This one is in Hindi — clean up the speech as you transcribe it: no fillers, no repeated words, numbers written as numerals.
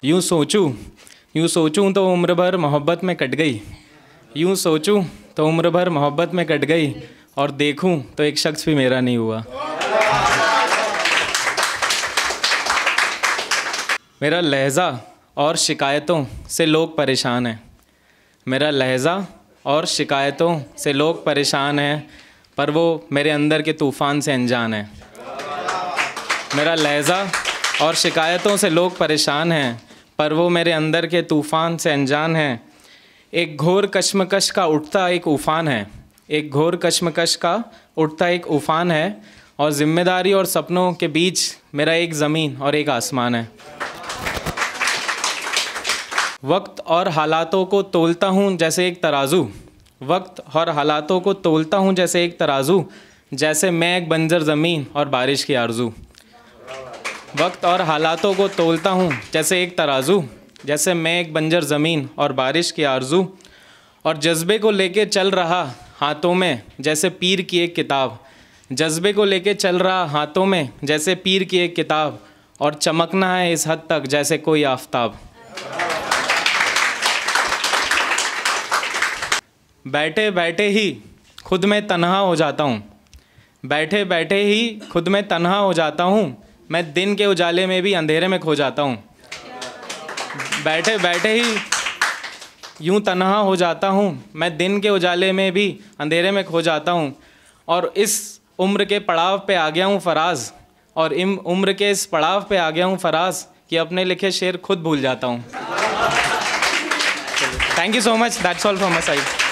यूँ सोचूं तो उम्र भर मोहब्बत में कट गई। यूँ सोचूं तो उम्र भर मोहब्बत में कट गई, और देखूं तो एक शख्स भी मेरा नहीं हुआ। मेरा लहज़ा और शिकायतों से लोग परेशान हैं। मेरा लहज़ा और शिकायतों से लोग परेशान हैं, पर वो मेरे अंदर के तूफ़ान से अनजान है। मेरा लहज़ा और शिकायतों से लोग परेशान हैं, पर वो मेरे अंदर के तूफ़ान से अनजान है। एक घोर कश्मकश का उठता एक उफ़ान है। एक घोर कश्मकश का उठता एक उफ़ान है, और ज़िम्मेदारी और सपनों के बीच मेरा एक ज़मीन और एक आसमान है। वक्त और हालातों को तोलता हूँ जैसे एक तराजू। वक्त और हालातों को तोलता हूँ जैसे एक तराजू, जैसे मैं एक बंजर ज़मीन और बारिश की आरज़ू। वक्त और हालातों को तोलता हूँ जैसे एक तराजू, जैसे मैं एक बंजर ज़मीन और बारिश की आरज़ू। और जज्बे को लेके चल रहा हाथों में जैसे पीर की एक किताब। जज्बे को लेके चल रहा हाथों में जैसे पीर की एक किताब, और चमकना है इस हद तक जैसे कोई आफताब। बैठे बैठे ही खुद में तन्हा हो जाता हूँ। बैठे बैठे ही खुद में तन्हा हो जाता हूँ। मैं दिन के उजाले में भी अंधेरे में खो जाता हूँ। बैठे बैठे ही यूँ तन्हा हो जाता हूँ। मैं दिन के उजाले में भी अंधेरे में खो जाता हूँ। और इस उम्र के पड़ाव पे आ गया हूँ फराज। और इन उम्र के इस पड़ाव पे आ गया हूँ फराज कि अपने लिखे शेर खुद भूल जाता हूँ। Thank you so much. That's all from my side.